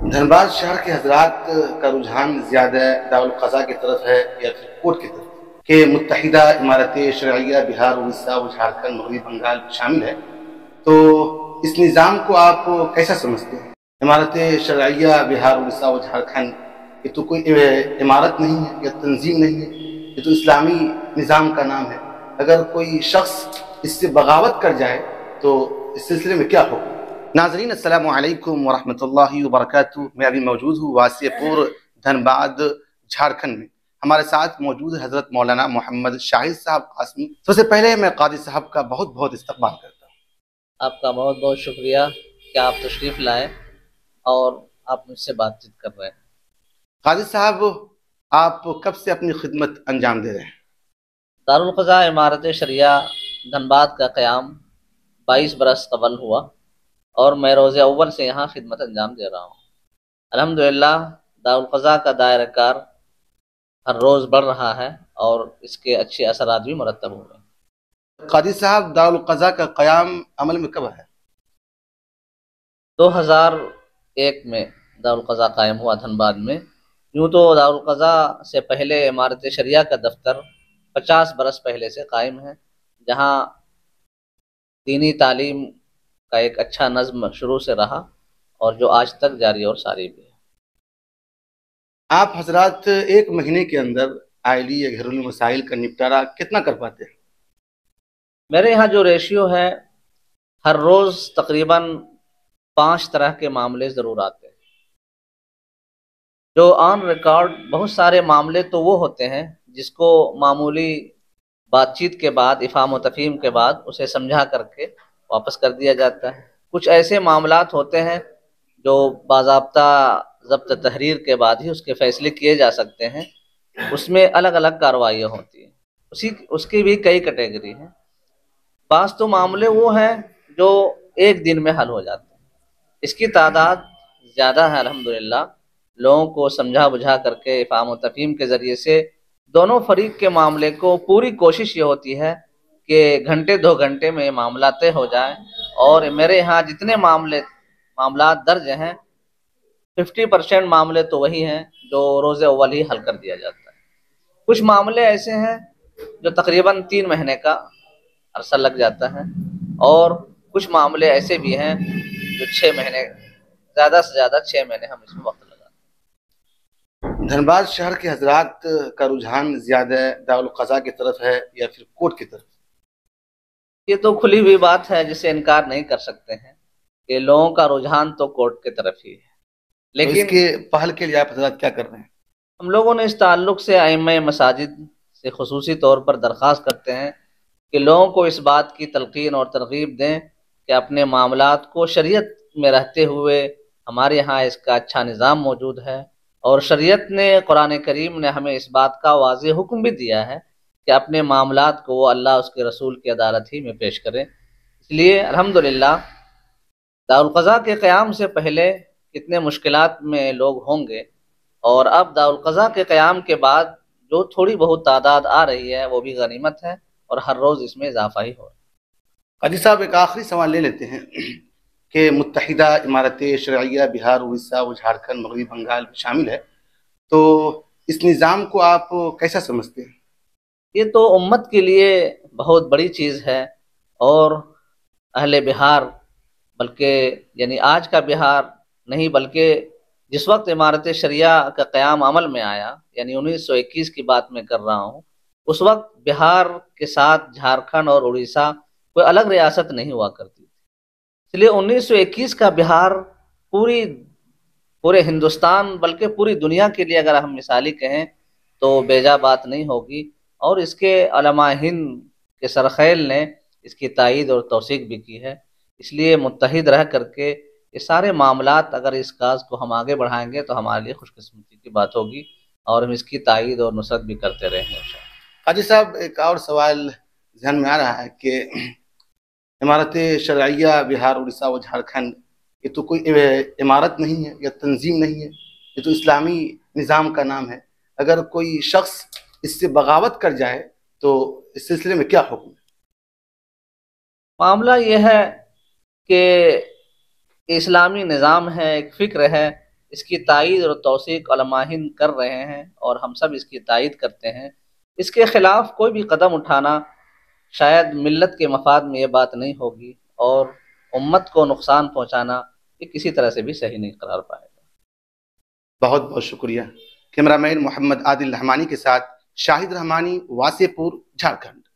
دھنباد شہر کے حضرات کا رجحان زیادہ دارالقضاء کی طرف ہے یا پھر کورٹ کی طرف کہ متحدہ امارت شرعیہ بہار اڑیسہ و جھارکھنڈ مغربی بنگال شامل ہے، تو اس نظام کو آپ کیسا سمجھتے ہیں؟ امارت شرعیہ بہار اڑیسہ و جھارکھنڈ یہ تو کوئی عمارت نہیں ہے یا تنظیم نہیں ہے، یہ تو اسلامی نظام کا نام ہے۔ اگر کوئی شخص اس سے بغاوت کر جائے تو اس سلسلے میں کیا حکم؟ ناظرین السلام علیکم ورحمۃ اللہ وبرکاتہ۔ میں ابھی موجود ہوں واسیہ پور دھنباد جھارکھنڈ میں۔ ہمارے ساتھ موجود ہے حضرت مولانا محمد شاہد صاحب قاسمی۔ سب سے پہلے میں قاضی صاحب کا بہت بہت استقبال کرتا ہوں۔ آپ کا بہت بہت شکریہ کہ آپ تشریف لائے اور آپ مجھ سے بات چیت کر رہے ہیں۔ قاضی صاحب، آپ کب سے اپنی خدمت انجام دے رہے ہیں؟ دارالقضاء امارت شریعہ دھنباد کا قیام 22 برس قبل ہوا اور میں روز اول سے یہاں خدمت انجام دے رہا ہوں۔ الحمدللہ دارالقضاء کا دائرہ کار ہر روز بڑھ رہا ہے اور اس کے اچھے اثرات بھی مرتب ہو رہے ہیں۔ قاضی صاحب، دارالقضاء کا قیام عمل میں کب ہے؟ 2001 میں دارالقضاء قائم ہوا دھنباد میں۔ یوں تو دارالقضاء سے پہلے امارت شریعہ کا دفتر 50 برس پہلے سے قائم ہے، جہاں دینی تعلیم کا ایک اچھا نظم شروع سے رہا اور جو آج تک جاری اور ساری بھی ہے۔ آپ حضرات ایک مہینے کے اندر آئلی یا گھریلو مسائل کا نپٹارہ کتنا کر پاتے ہیں؟ میرے یہاں جو ریشیو ہے، ہر روز تقریباً 5 طرح کے معاملے ضرور آتے ہیں۔ جو آن ریکارڈ بہت سارے معاملے تو وہ ہوتے ہیں جس کو معمولی بات چیت کے بعد، افہام و تفہیم کے بعد اسے سمجھا کر کے واپس کر دیا جاتا ہے۔ کچھ ایسے معاملات ہوتے ہیں جو باضابطہ ضبط تحریر کے بعد ہی اس کے فیصلے کیے جا سکتے ہیں، اس میں الگ الگ کارروائیاں ہوتی ہیں، اس کی بھی کئی کیٹیگری ہیں۔ بعض تو معاملے وہ ہیں جو ایک دن میں حل ہو جاتے ہیں، اس کی تعداد زیادہ ہے الحمدللہ۔ لوگوں کو سمجھا بجھا کر کے افہام و تفہیم کے ذریعے سے دونوں فریق کے معاملے کو پوری کوشش یہ ہوتی ہے کہ گھنٹے 2 گھنٹے میں معاملہ طے ہو جائے، اور میرے یہاں جتنے معاملات درج ہیں 50% معاملے تو وہی ہیں جو روز اول ہی حل کر دیا جاتا ہے۔ کچھ معاملے ایسے ہیں جو تقریباً 3 مہینے کا عرصہ لگ جاتا ہے، اور کچھ معاملے ایسے بھی ہیں جو 6 مہینے، زیادہ سے زیادہ 6 مہینے ہم اس میں وقت لگاتے ہیں۔ دھنباد شہر کے حضرات کا رجحان زیادہ دارالقضاء کی طرف ہے یا پھر کورٹ کی طرف؟ یہ تو کھلی ہوئی بات ہے جسے انکار نہیں کر سکتے ہیں کہ لوگوں کا رجحان تو کورٹ کی طرف ہی ہے، لیکن اس کے پہل کے لیے آپ حضرات کیا کر رہے ہیں؟ ہم لوگوں نے اس تعلق سے ائمہ مساجد سے خصوصی طور پر درخواست کرتے ہیں کہ لوگوں کو اس بات کی تلقین اور ترغیب دیں کہ اپنے معاملات کو شریعت میں رہتے ہوئے، ہمارے یہاں اس کا اچھا نظام موجود ہے، اور شریعت نے، قرآن کریم نے ہمیں اس بات کا واضح حکم بھی دیا ہے کہ اپنے معاملات کو وہ اللہ اس کے رسول کی عدالت ہی میں پیش کریں۔ اس لیے الحمدللہ دارالقضاء کے قیام سے پہلے کتنے مشکلات میں لوگ ہوں گے، اور اب دارالقضاء کے قیام کے بعد جو تھوڑی بہت تعداد آ رہی ہے وہ بھی غنیمت ہے، اور ہر روز اس میں اضافہ ہی ہو رہا ہے۔ قاضی صاحب، ایک آخری سوال لے لیتے ہیں کہ متحدہ امارت شرعیہ بہار اڑیسہ و جھارکھنڈ مغربی بنگال میں شامل ہے، تو اس نظام کو آپ کیسا سمجھتے ہیں؟ یہ تو امت کے لیے بہت بڑی چیز ہے، اور اہل بہار، بلکہ یعنی آج کا بہار نہیں بلکہ جس وقت امارت شریعہ کا قیام عمل میں آیا، یعنی 1921 کی بات میں کر رہا ہوں، اس وقت بہار کے ساتھ جھارکھنڈ اور اڑیسہ کوئی الگ ریاست نہیں ہوا کرتی تھی۔ اس لیے 1921 کا بہار پورے ہندوستان بلکہ پوری دنیا کے لیے اگر ہم مثالی کہیں تو بیجا بات نہیں ہوگی، اور اس کے علماء ہند کے سرخیل نے اس کی تائید اور توثیق بھی کی ہے۔ اس لیے متحد رہ کر کے یہ سارے معاملات، اگر اس کاز کو ہم آگے بڑھائیں گے تو ہمارے لیے خوش قسمتی کی بات ہوگی، اور ہم اس کی تائید اور نصرت بھی کرتے رہیں گے انشاءاللہ۔ قاضی صاحب، ایک اور سوال ذہن میں آ رہا ہے کہ امارت شرعیہ بہار اڑیسہ و جھارکھنڈ یہ تو کوئی عمارت نہیں ہے یا تنظیم نہیں ہے، یہ تو اسلامی نظام کا نام ہے۔ اگر کوئی شخص اس سے بغاوت کر جائے تو اس سلسلے میں کیا حکم ہے؟ معاملہ یہ ہے کہ اسلامی نظام ہے، ایک فکر ہے اس کی تائید اور توثیق علماء ہند کر رہے ہیں اور ہم سب اس کی تائید کرتے ہیں۔ اس کے خلاف کوئی بھی قدم اٹھانا شاید ملت کے مفاد میں یہ بات نہیں ہوگی، اور امت کو نقصان پہنچانا یہ کسی طرح سے بھی صحیح نہیں قرار پائے گا۔ بہت بہت شکریہ۔ کیمرہ مین محمد عادل رحمانی کے ساتھ شاہد رحمانی، واسع پور، جھارکھنڈ۔